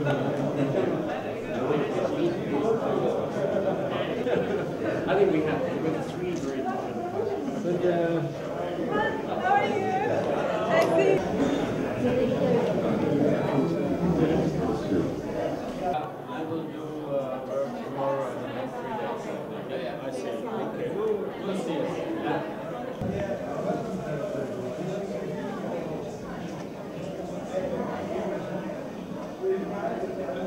I think we have three very different. But How are you? I see. I will do work tomorrow and the next 3 days. Yeah, I see. Okay. We'll see. Yeah.